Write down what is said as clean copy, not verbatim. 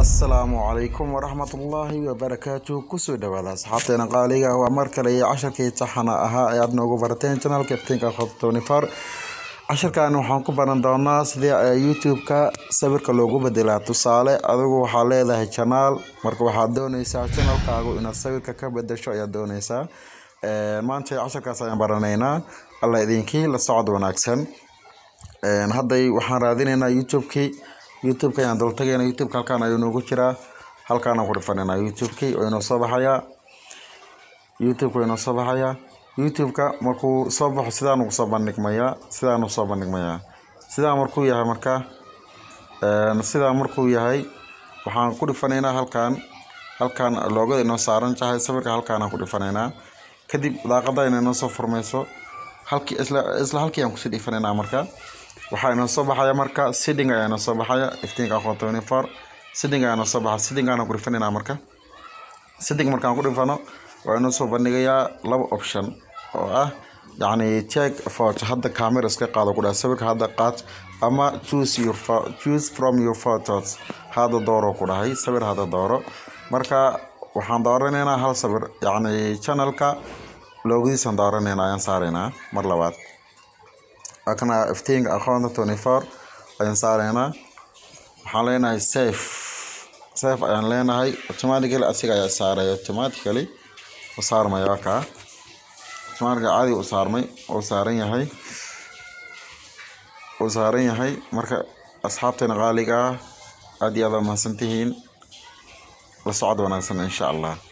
السلام عليكم ورحمة الله وبركاته كسو دوادا صحابتنا قاليga waa mar kale iyo casharkii taxana ahaa ee aad noogu barateen channelka iftiinka khadtooni far casharkan waxaan ku baran doonaa sidii YouTube-ka sawirka loogu bedelaa tusaale adigu waxa leedahay channel marka waxaad doonaysaa channelkaagu inaad sawirka ka bedesho ayaa doonaysaa maanta casharkaas ayaan baranaynaa alla idinkii la socod wanaagsan hadday waxaan raadinaynaa YouTube-ka ayaan dul tagaynaa YouTube halkaan ayuu noogu jiraa halkaan aan ku dhifanaynaa YouTube-ki oo inoo soo baxaya YouTube-ka markuu soo baxo sidaan ugu soo bandhigmaya sidaan markuu yahay marka waxaan ku dhifanaynaa halkaan loogada inoo saaran tahay sawirka halkaan aan ku dhifanaynaa kadib daaqada inoo soo furmayso halkii aan ku sii dhifanaynaa marka waxaa inoo soo baxaya marka setting ayaa inoo soo baxaya iftiinka aqoonta far setting ayaa inoo soo baxaya setting aan ku dhifanaynaa marka setting markaan ku dhifano waa inoo soo bandhigayaa laba option oo ah yani check photo hadda camera iska qaado ku dhahay sawirka hadda qaad ama choose from your photos hada dooro ku dhahay sawir hada dooro marka waxaan dooranaynaa hal sawir yani channelka loogadiisa dooranaynaa ayaan saaraynaa mar labaad akana iftiinka aqoonta 24 ayaan saaraynaa waxaan leenahay save ayaan leenahay automatically asiga ayaa saaraya automatically oo saarmaya ka automatically caadi u saarmay oo saaran yahay marka asxaabteena qaaliga aad iyo aad ma santihiin la socod wanaagsan insha Allah